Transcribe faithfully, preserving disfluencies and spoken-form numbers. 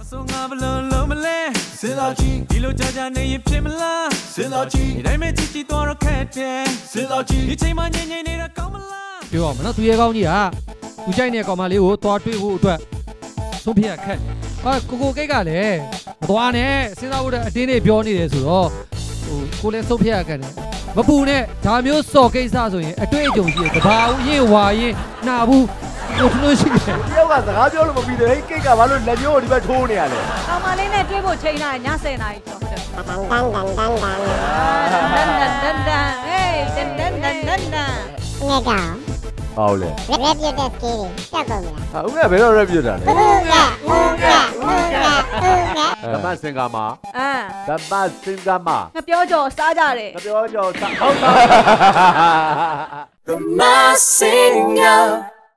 စဉ်းစားကြည့်ဒီလိုကြာကြာနေရင်ဖြစ်မလားစဉ်းစားကြည့်ဒီတိုင်းမဲ့ကြည့်ကြည့်တော့ခက်တယ်စဉ်းစားကြည့်ဒီချိန်မှငြိမ်ငြိမ်နေတာကောင်းမလားပြောရမနော်သူရဲကောင်းကြီးကသူကြိုက်နေတဲ့ကောင်မလေးကိုသွားတွေ့ဖို့အတွက်ဆုံးဖြတ်ခက်ဟာကိုကိုကိတ်ကလည်းမသွားနဲ့စဉ်းစားဖို့အတင်းတွေပြောနေတယ်ဆိုတော့ဟိုကိုလည်းဆုံးဖြတ်ခက်တယ်မပူနဲ့ဒါမျိုးစော်ကိစ္စဆိုရင်အတွေ့အကြုံရှိတယ်တဘာဦးရင်ဝါရင်နှာဘူးကိုတို့ရှိတယ်တယောက်ကစကားပြောလို့မပြီးသေးဟိတ်ကိတ်ကဘာလို့လက်မျိုးကိုဒီဘက်ထိုးနေရလဲကောင်မလေးနဲ့တွေ့ဖို့ချိန်လာညဆယ်နာရီကျော်တယ်တန်တန်တန်တန်တန်တန်တန်တန်ဟေးတန်တန်တန်တန်တန်ငါကောင်ဟောလေရက်ပြတ်တဲ့စကေးတက်ကုန်လားဟာဦးကဘယ်တော့ရက်ပြတ်တာလဲဦးကဦးကဦးကဦးကဓမ္မစင်ကာမှာအာဓမ္မစင်ကာမှာငါပြောကြောစားကြတယ်ငါပြောကြောစားဟုတ်ပါဓမ္မစင်ကာ